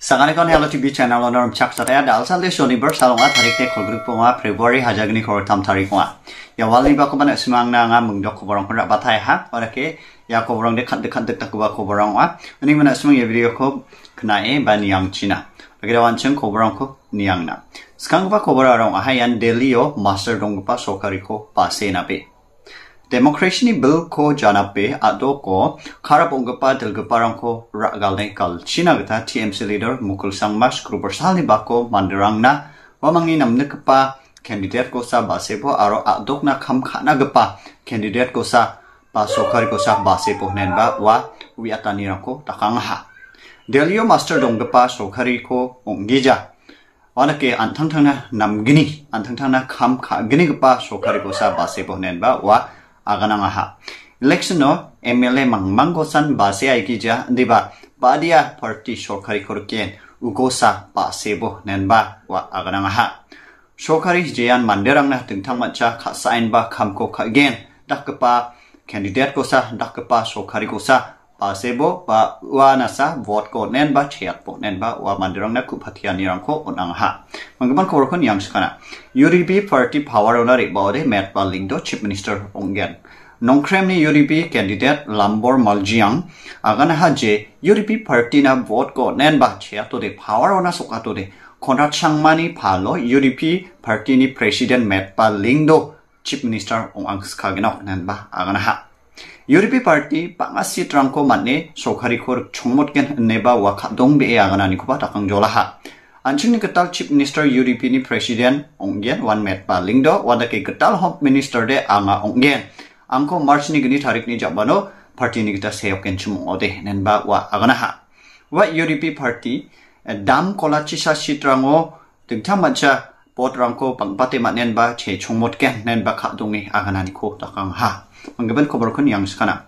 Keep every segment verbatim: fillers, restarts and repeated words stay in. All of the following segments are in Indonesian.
Sanganikon Hello T V channel onorum chak sataya dal sal leso ni ber salonga tarik te khol grup nga February hajagni khor tam tarik nga. Ya walni ba ko bana simang na nga mungdok ko borong ra batai ha orake ya ko borong de khat de khat de tak ba ko borong wa. Ani mana simang ya video ko knae ba niang china. Bagida wancheng ko borong ko niang na. Skang ba ko borong ahayan delio master dong pa sokari ko pase na pe. Demokrasi ni bill ko janape ado ko karabongpa delgaparang ko ragalne kal China gata T M C leader mukul sangmas grubersal ni bako manderang na wamangi namne kepa candidate ko sa basepo aro adok na kam khana gepa candidate ko sa pasokari ko sa basepo nenba wa wiatani rako takang ha delio master donggepa sokari ko onggija wanake antang tang na namgini antang tang na kam kha gini gepa sokari ko sa basepo nenba wa aganang aha. Election no M L A mang manggosan base ay kija diba badia party sokari korken ugosa basebo nenba wa aganang aha. Sokari jian manderang na tentang maca kasain ba kamko kagen dakkepa candidate kosa dakkepa sokari kosa basebo ba wa nasa vote ko nenba cheat po nenba wa manderang na kupatian nirangko onang ha. Manggaman ko kon yang skana. U D P party power owner ibode Metbah Lyngdoh chief minister onggen. Nokrangko ni U D P candidate Lambor Maljiang agan haje U D P party na vote ko nenba cheato de power owner sokato de konrat changmani phalo U D P party ni president Metbah Lyngdoh chief minister ong angskageno nenba agan ha. U D P party pangasi trangko manne sokari kor chongmotgen neba wa khadong be aganani ko ba takang jola ha. Anching ni ketal chief minister U D P ni president onggen wan Metbah Lyngdoh wada ke ketal home minister de anga onggen angko march ni gini tarik ni jabano party ni kita seyoken chumong ode nenba wa agana ha wa U D P party dam kolachi sa sitrango tingtam macha potrangko pangpate manen ba che chongmotken nenba khadongi agana ni ko takang ha manggaban ko borkon yang skana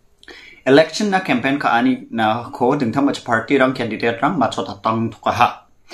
election na campaign ka ani na ko tingtam macha party rang candidate rang macho tatang thuka ha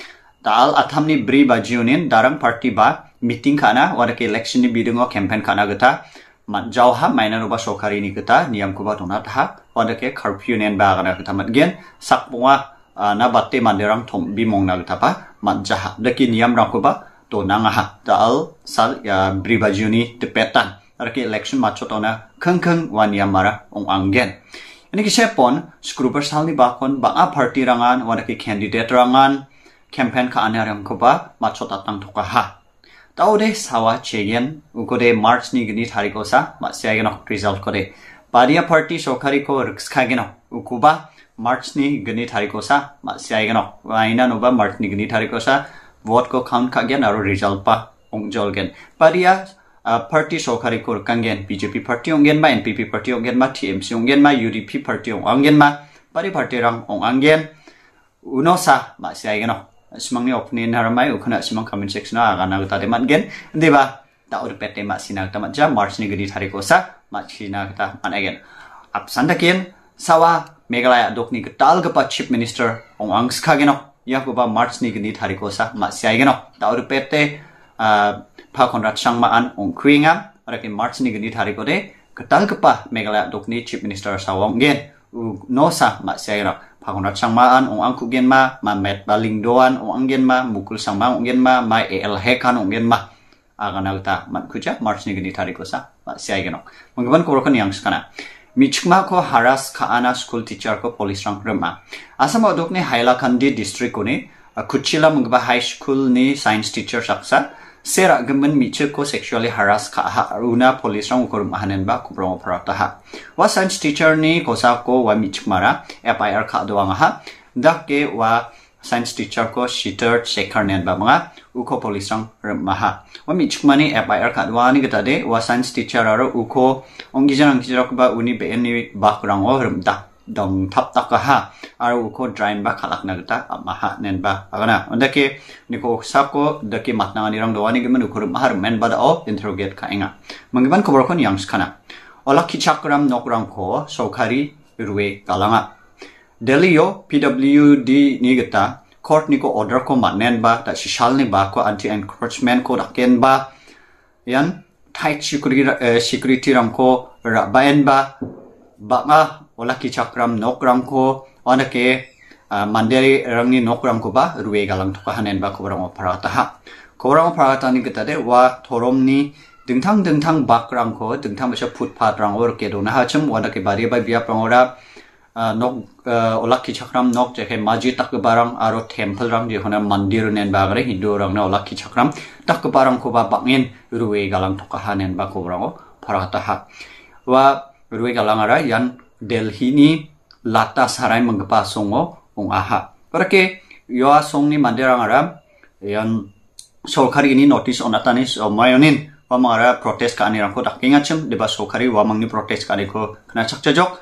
Dal atam ni bri bajunin darang party ba meeting kana wada ke election ni bidungo campaign kana gata mat jauha mainan uba sokari ni gata niam kuba tona taha wada ke curfew nen ba kana gata mat gen sakpunga na batte manderang thom bimong na gata pa mat jaha daki niam rang kuba to nanga ha dal sal ya bri bajuni tepetan wada ke election macho tona kheng kheng wan niam mara ong anggen ini kisepon skruber sal ni bakon ba a party rangan wada ke candidate rangan campaign ka anaram ko ba macho tatang thoka ha taude sawa chegen ukode march ni gni thariko sa masyageno result kore badia party sokari ko rikskageno ukuba march ni gni thariko sa masyageno waina no ba march ni gni thariko sa vote ko count kagen aro result pa ongjolgen badia party sokari ko kangen B J P party ongen ma N P P party ongen ma T M C ongen ma U D P party ongen ma bari party rang ongen unosa masyageno Semangnya opinion haramai ukuna semang comment section na agana kita demat gen deba ta ur pete mak sina kita mat jam march ni gedi hari kosa mak sina kita man again absan takin sawa Meghalaya dok ni ketal kepa chief minister ong ang skageno ya ko ba march ni gedi hari kosa mak siai geno ta ur pete pa konrat sangmaan ong kringa arakin march ni gedi hari kode ketal kepa Meghalaya dok ni chief minister sawong gen no sa mak siai geno Pakonrat sangmaan ong angku gen ma ma Metbah Lyngdohan ong anggen ma mukul sangma ong gen ma ma E L hekan ong gen ma agana ta man kuja march ni gni tariko sa ma siai genok manggaban ko rokon yang skana michkma ko haras ka ana school teacher ko police rang rema asam odok ni hailakandi district ko ni kuchila mangba high school ni science teacher saksa sera gemen miche ko sexually harass ka haruna police rang ko mahanen ba ko promo parata ha wa science teacher ni kosa ko wa michmara F I R ka doang ha dakke wa science teacher ko shitter checker nen ba mga uko police rang maha wa michmani F I R ka doang ni gata de wa science teacher aro uko onggijan angkijak ba uni be ni ba kurang o remda dong tap tak ha aro uko drain ba khalak na gata maha nen ba agana ondake niko sako dake matna ni rang dowani gemen ukur mahar men bada o interrogate ka inga manggiban kobor kon yang skana Olakichakram Nokrangko sokari ruwe kalanga delio P W D ni gata court niko order ko manen ba ta sishal ni ba ko anti encroachment ko daken ba yan tight security security ram ko rabaen ba ba nga Olakichakram Nokrangko onake mandiri rangni Nokrangko ba ruwe galang tukahanen ba kobrang oparata ha. Kobrang oparata ni kita de wa Torom ni dengtang dengtang bakrangko dengtang basa footpath rangor ke dona hacem wada ke bari ba biap rangora nok Olakichakram nok jeke masjid tak barang aro temple rang je hona mandir nen bagre Hindu rang na Olakichakram tak barang ko ba bangin ruwe galang tukahanen ba kobrang oparata ha. Wa ruwe galang ara yan Delhi ni lata sarai menggepa songo ong aha. Perke yo song ni mandirang ara yan sorkari ini notice onatanis o mayonin wa mangara protest ka anirang ko dakingachem deba sorkari wa mangni protest ka ko kena cakcajok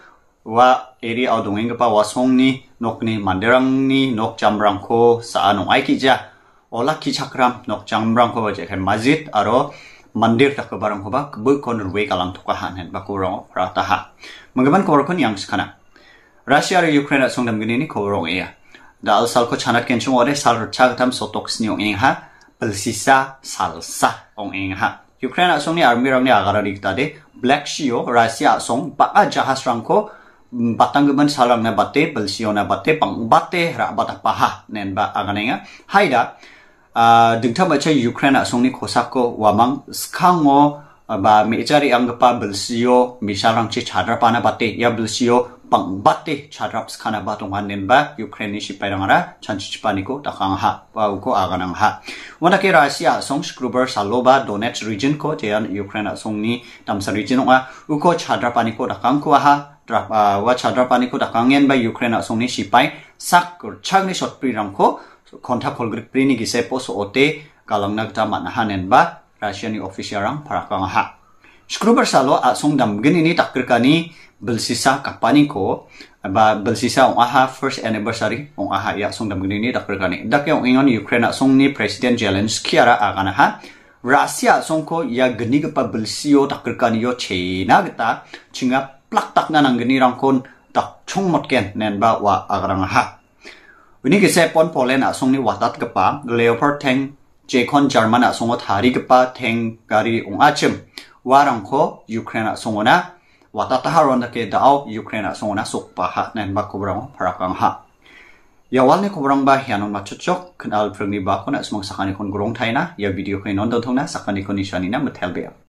wa eri au dongeng gepa wa song ni nokni mandirang ni nok jamrang ko sa anong ai kija Olakichakram nok jamrang ko je kan masjid aro mandir tak barang ko ba kebe kon ruwe kalang tukahan hen ba ko rong prataha. Menggaban ko kon yang skana Russia aro Ukraine song dam gini ni ko rong ya. Da al sal ko chanat ken chung ore sal rcha tam sotok sni ong eng ha Persisa salsa ong eng ha. Ukraine song ni army rang ni agara dikta de Black Sea Russia song ba jahas rang ko batang geban salang na bate Persio na bate pang bate ra bata paha nen ba aganenga haida dingta baca Ukraine song ni kosako wamang skango ba mecari anggepa Persio misalang ci chadra pana bate ya Persio pang bate chadrap skana batong hanen ba Ukraine si pairangara chanchi paniko takang ha ba uko aganang ha wana ke Russia song skruber saloba Donetsk region ko jean Ukraine song ni tamsa region nga uko chadra paniko takang ko ha drap wa chadra paniko takangen ba Ukraine song ni sipai sak chang ni shot pri rangko kontak kolgrik pri ni gise poso ote galang nagta manahanen ba Russia ni official rang parakang ha skruber salo asong dam gini ni takrikani Belsisa kapani ko ba belsisa ong aha first anniversary ong aha ya song dam gini ni dakrikani dak yang ingon Ukraine song ni President Zelensky ara agana ha Russia song ko ya geni gepa belsio dakrikani yo China geta chinga plak tak na nang geni rangkon tak chong motken nen ba wa agarang ha wini ge se pon Poland a song ni watat gepa Leopard tank Jekon German a song thari gepa tank gari ong achem warang ko Ukraine song na watata haron ke dao Ukraine song na sukpa ha nen ba kobrang parakang ha ya walne kobrang ba hianon machuchok kanal prengni ba ko na smang sakani kon grong thaina ya video ko non dong na sakani kon nishani na methelbe